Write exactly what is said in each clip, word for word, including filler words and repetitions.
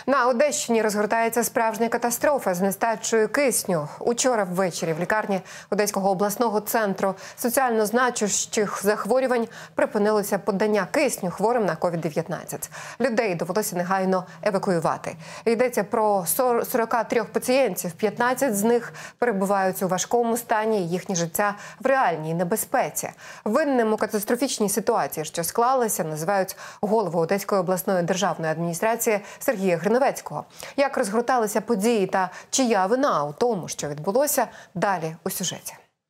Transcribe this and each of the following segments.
На Одещині розгортається справжня катастрофа з нестачею кисню. Учора ввечері в лікарні Одеського обласного центру соціально значущих захворювань припинилося подання кисню хворим на ковід дев'ятнадцять. Людей довелося негайно евакуювати. Йдеться про сорок три пацієнтів, п'ятнадцять з них перебувають у важкому стані, їхнє життя в реальній небезпеці. Винним у катастрофічній ситуації, що склалася, називають голову Одеської обласної державної адміністрації Сергія Гриневецького. Як розгорталися події та чия вина у тому, що відбулося, далі у сюжеті.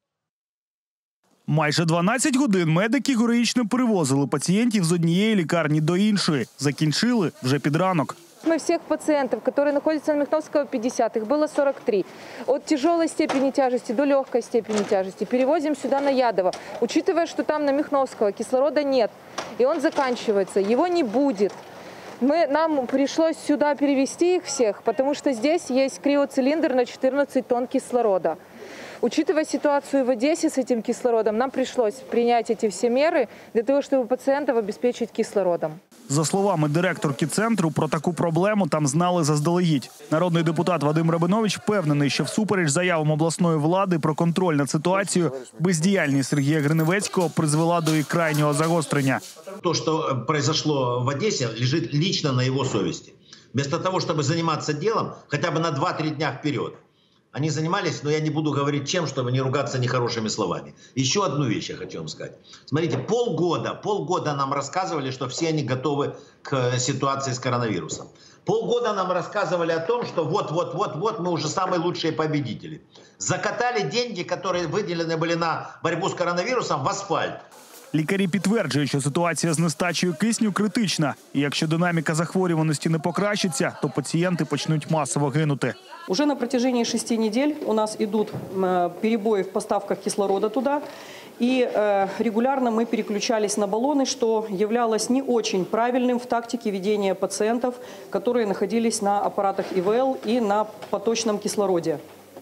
Майже дванадцять годин медики героїчно перевозили пацієнтів з однієї лікарні до іншої. Закінчили вже під ранок. Мы всех пациентов, которые находятся на Михновского пятьдесят, их было сорок три, от тяжелой степени тяжести до легкой степени тяжести, перевозим сюда на Ядово. Учитывая, что там на Михновского кислорода нет, и он заканчивается, его не будет. Мы, нам пришлось сюда перевезти их всех, потому что здесь есть криоцилиндр на четырнадцать тонн кислорода. Учитывая ситуацию в Одессе с этим кислородом, нам пришлось принять эти все меры для того, чтобы пациентов обеспечить кислородом. За словами директорки центру, про таку проблему там знали заздалегідь. Народний депутат Вадим Рабинович впевнений, що всупереч заявам обласної влади про контроль над ситуацією, бездіяльність Сергія Гриневецького призвела до її крайнього загострення. То, что произошло в Одессе, лежит лично на его совести. Вместо того, чтобы заниматься делом хотя бы на два-три дня вперед, они занимались, но я не буду говорить чем, чтобы не ругаться нехорошими словами. Еще одну вещь я хочу вам сказать. Смотрите, полгода, полгода нам рассказывали, что все они готовы к ситуации с коронавирусом. Полгода нам рассказывали о том, что вот-вот-вот-вот мы уже самые лучшие победители. Закатали деньги, которые выделены были на борьбу с коронавирусом, в асфальт. Лікарі підтверджують, що ситуація з нестачею кисню критична. І якщо динаміка захворюваності не покращиться, то пацієнти почнуть масово гинути. Уже на протяжении шести недель у нас идут перебои в поставках кислорода туда. И регулярно мы переключались на баллоны, что являлось не очень правильным в тактике ведения пациентов, которые находились на аппаратах И В Л и на поточном кислороде.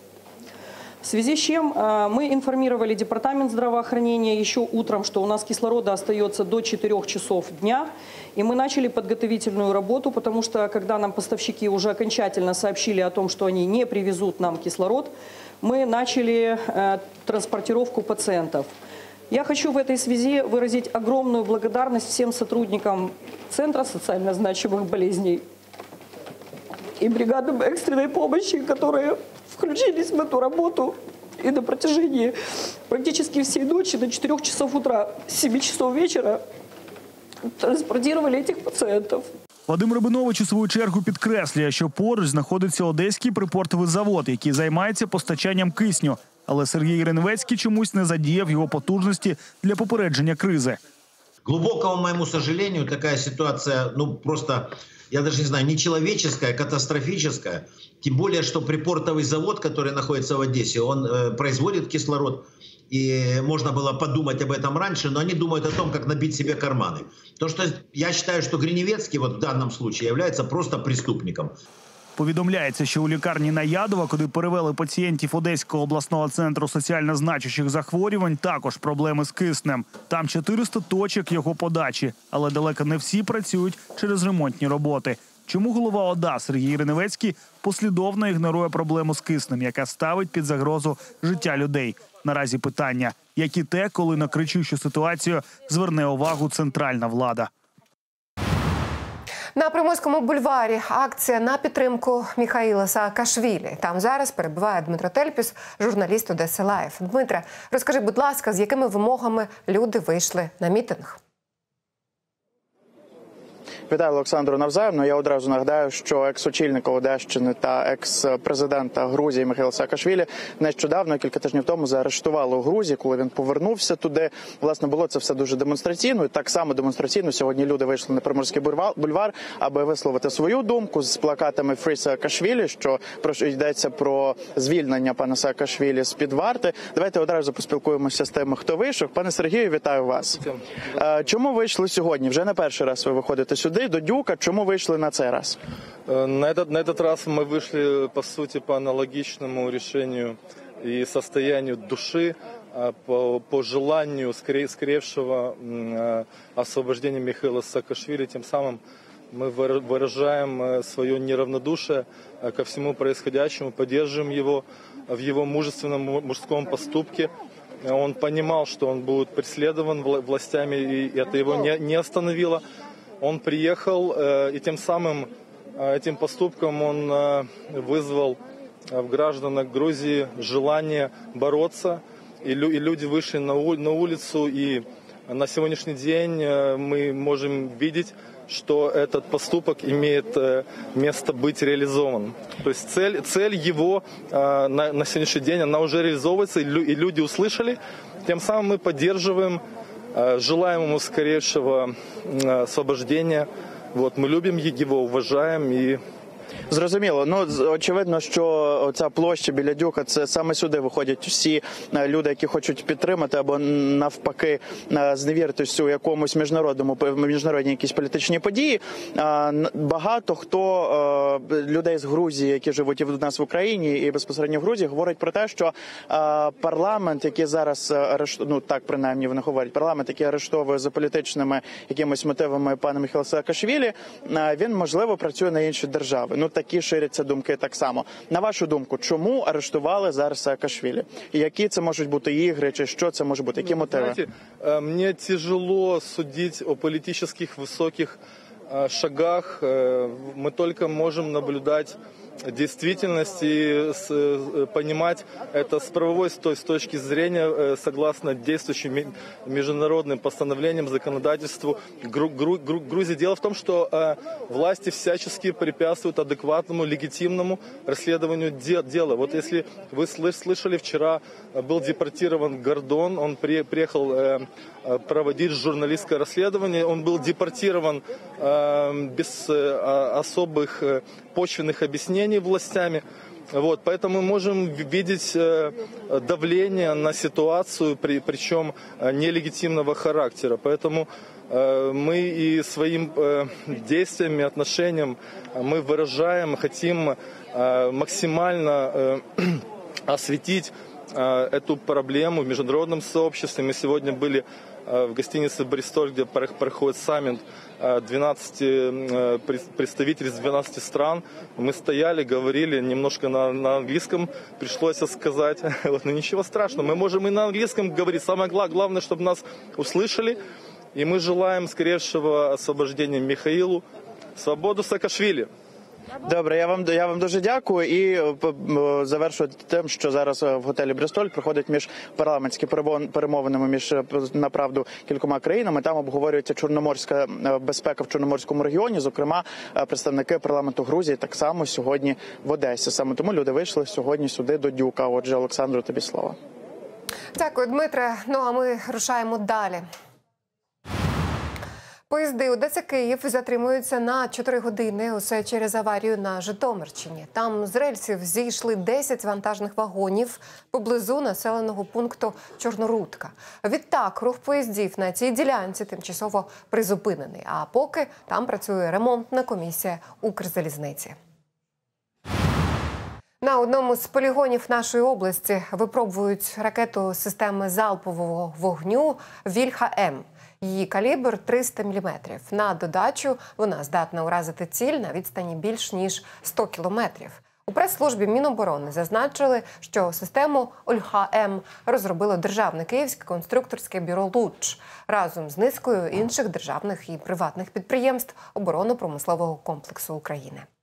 В связи с чем мы информировали департамент здравоохранения еще утром, что у нас кислорода остается до четырёх часов дня. И мы начали подготовительную работу, потому что когда нам поставщики уже окончательно сообщили о том, что они не привезут нам кислород, мы начали транспортировку пациентов. Я хочу в этой связи выразить огромную благодарность всем сотрудникам Центра социально значимых болезней и бригадам экстренной помощи, которые включились в эту работу и на протяжении практически всей ночи до четырёх часов утра, с семи часов вечера транспортировали этих пациентов. Вадим Рабинович у свою чергу підкреслює, що поруч знаходиться Одеський припортовий завод, який займається постачанням кисню. Але Сергій Гриневецький чомусь не задіяв його потужності для попередження кризи. Глубокому моему сожалению, такая ситуация, ну просто, я даже не знаю, нечеловеческая, катастрофическая. Тем более, что припортовый завод, который находится в Одессе, он э, производит кислород. И можно было подумать об этом раньше, но они думают о том, как набить себе карманы. То, что я считаю, что Гриневецкий вот в данном случае является просто преступником. Повідомляється, що у лікарні на Ядово, куди перевели пацієнтів Одеського обласного центру соціально значущих захворювань, також проблеми з киснем. Там чотириста точок його подачі, але далеко не всі працюють через ремонтні роботи. Чому голова ОДА Сергій Гриневецький послідовно ігнорує проблему з киснем, яка ставить під загрозу життя людей? Наразі питання, як і те, коли на кричущу ситуацію зверне увагу центральна влада. На Приморському бульварі акція на підтримку Міхаїла Саакашвілі. Там зараз перебуває Дмитро Тельпіс, журналіст Одеса Лайв. Дмитре, розкажи, будь ласка, з якими вимогами люди вийшли на мітинг? Вітаю, Олександру, навзаємно. Я одразу нагадаю, що екс-очільника Одещини та екс-президента Грузії Міхаїла Саакашвілі нещодавно, кілька тижнів тому, заарештували у Грузії, коли він повернувся туди. Власне, було це все дуже демонстраційно. І так само демонстраційно сьогодні люди вийшли на Приморський бульвар, аби висловити свою думку з плакатами «Free Саакашвілі», що йдеться про звільнення пана Саакашвілі з-під варти. Давайте одразу поспілкуємося з тими, хто вийшов. Пане Сергію, вітаю вас. Чому вийшли сьогодні? Вже не перший раз ви виходите сюди. До Дюка. Чому вийшли на цей раз? На этот, на этот раз мы вышли, по сути, по аналогичному решению и состоянию души, по, по желанию скоревшего освобождения Михаила Саакашвили, тем самым Мы выражаем свое неравнодушие ко всему происходящему, поддерживаем его в его мужественном мужском поступке. Он понимал, что он будет преследован властями, и это его не остановило. Он приехал, и тем самым этим поступком он вызвал в гражданах Грузии желание бороться, и люди вышли на улицу, и на сегодняшний день мы можем видеть, что этот поступок имеет место быть реализован. То есть цель, цель его на, на сегодняшний день, она уже реализовывается, и люди услышали. Тем самым мы поддерживаем, желаем ему скорейшего освобождения. Вот, мы любим его, уважаем і... Зрозуміло. Ну, очевидно, що ця площа біля Дюка, це саме сюди виходять всі люди, які хочуть підтримати або навпаки зневіритись у якомусь міжнародному, міжнародній якійсь політичній події. Багато хто людей з Грузії, які живуть і в нас в Україні, і безпосередньо в Грузії, говорять про те, що парламент, який зараз арештує, ну так принаймні вони говорять, парламент, який арештовує за політичними якимись мотивами пана Міхеїла Саакашвілі, він, можливо, працює на інші держави. Ну, такі ширяться думки так само. На вашу думку, чому арештували зараз Саакашвілі? І які це можуть бути ігри, чи що це може бути? Які мотиви? Знаете, мне тяжело судить о политических высоких шагах. Мы только можем наблюдать действительность и понимать это с правовой с точки зрения, согласно действующим международным постановлениям, законодательству Грузии. Дело в том, что власти всячески препятствуют адекватному, легитимному расследованию дела. Вот если вы слышали, вчера был депортирован Гордон, он приехал проводить журналистское расследование, он был депортирован без особых почвенных объяснений властями. Вот, поэтому мы можем видеть давление на ситуацию, при, причем нелегитимного характера. Поэтому мы и своим действиями, отношением мы выражаем, хотим максимально осветить эту проблему в международном сообществе. Мы сегодня были в гостинице «Бристоль», где проходит саммит двенадцати представителей из двенадцати стран. Мы стояли, говорили немножко на, на английском, пришлось сказать. Вот, но ничего страшного, мы можем и на английском говорить. Самое главное, чтобы нас услышали. И мы желаем скорейшего освобождения Михаилу, свободу Саакашвілі. Добре, я вам, я вам дуже дякую і завершую тим, що зараз в готелі «Бристоль» проходять між парламентські перемовинами між, направду, кількома країнами. Там обговорюється чорноморська безпека в Чорноморському регіоні. Зокрема, представники парламенту Грузії так само сьогодні в Одесі. Саме тому люди вийшли сьогодні сюди до Дюка. Отже, Олександру, тобі слово. Дякую, Дмитре. Ну, а ми рушаємо далі. Поїзди Одеса-Київ затримуються на чотири години. Усе через аварію на Житомирщині. Там з рельсів зійшли десять вантажних вагонів поблизу населеного пункту Чорнорудка. Відтак, рух поїздів на цій ділянці тимчасово призупинений. А поки там працює ремонтна комісія Укрзалізниці. На одному з полігонів нашої області випробують ракету системи залпового вогню «Вільха-М». Її калібр триста міліметрів. На додачу вона здатна уразити ціль на відстані більш ніж сто кілометрів. У прес-службі Міноборони зазначили, що систему «Ольха-М» розробило Державне київське конструкторське бюро «Луч» разом з низкою інших державних і приватних підприємств оборонно-промислового комплексу України.